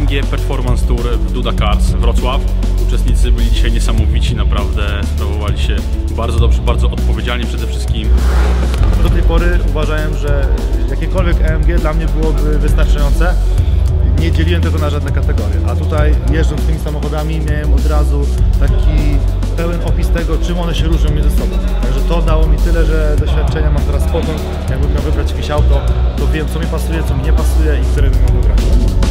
AMG Performance Tour w Duda Cars Wrocław. Uczestnicy byli dzisiaj niesamowici, naprawdę sprawowali się bardzo dobrze, bardzo odpowiedzialnie przede wszystkim. Do tej pory uważałem, że jakiekolwiek AMG dla mnie byłoby wystarczające. Nie dzieliłem tego na żadne kategorie, a tutaj jeżdżąc tymi samochodami miałem od razu taki pełen opis tego, czym one się różnią między sobą. Także to dało mi tyle, że doświadczenia mam teraz spokój. Jakbym miał wybrać jakieś auto, to wiem, co mi pasuje, co mi nie pasuje i które bym miał wybrać.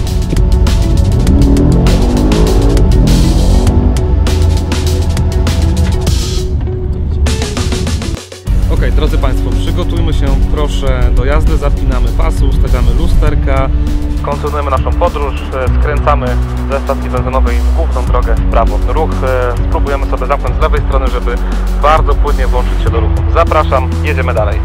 Ok, drodzy Państwo, przygotujmy się proszę do jazdy, zapinamy pasy, ustawiamy lusterka, kontynuujemy naszą podróż, skręcamy ze stacji benzynowej w główną drogę w prawo. Ruch spróbujemy sobie zamknąć z lewej strony, żeby bardzo płynnie włączyć się do ruchu. Zapraszam, jedziemy dalej.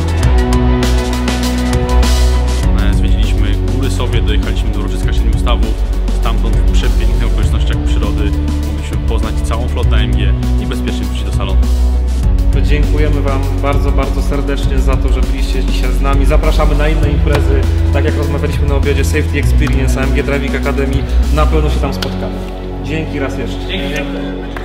Zwiedziliśmy Góry Sowie, dojechaliśmy do Ruczyska 7 Stawów, stamtąd w przepięknych okolicznościach przyrody mogliśmy poznać całą flotę AMG i bezpiecznie wrócić do salonu. Dziękujemy Wam bardzo serdecznie za to, że byliście dzisiaj z nami. Zapraszamy na inne imprezy, tak jak rozmawialiśmy na obiedzie Safety Experience AMG Driving Academy. Na pewno się tam spotkamy. Dzięki raz jeszcze. Dzięki.